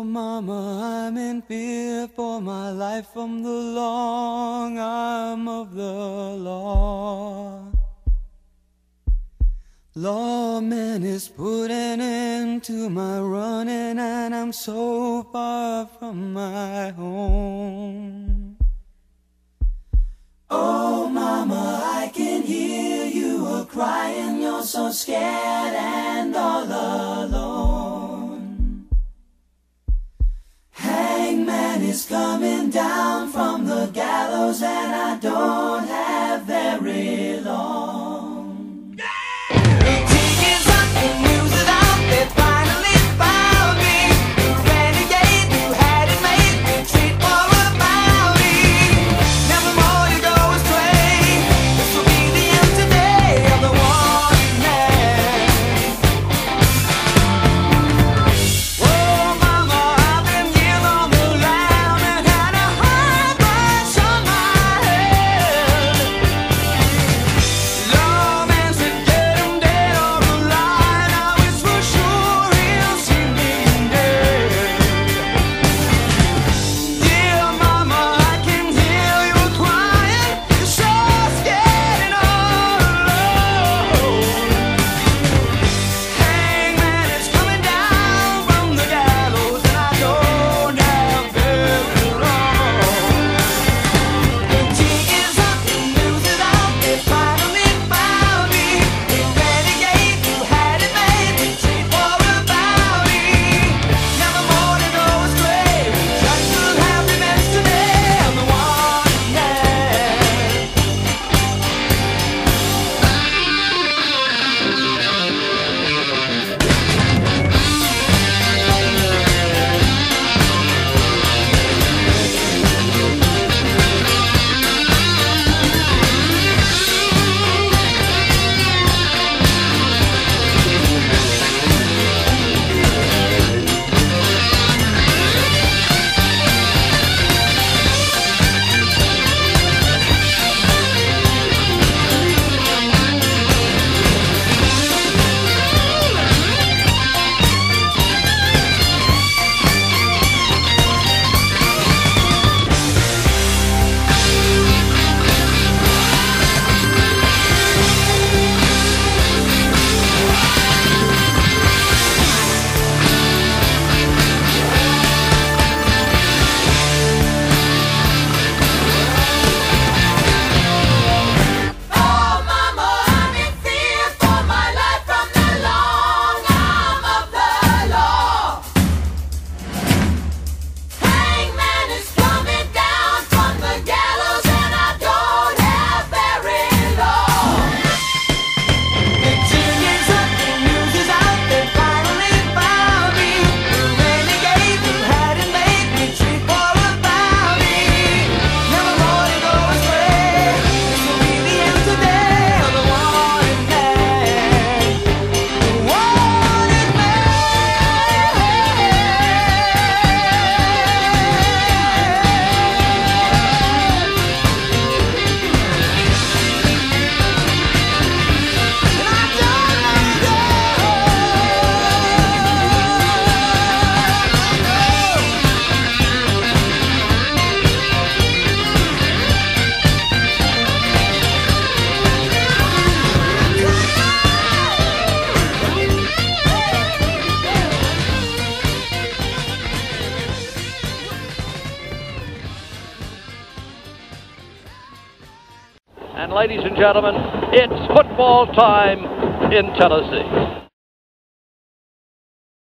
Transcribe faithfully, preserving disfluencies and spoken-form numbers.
Mama, I'm in fear for my life from the long arm of the law. Lawman is putting an end to my running, and I'm so far from my home. Oh, Mama, I can hear you a-crying. You're so scared and all alone. Hangman is coming down from the gallows, and I don't have very long. And ladies and gentlemen, it's football time in Tennessee.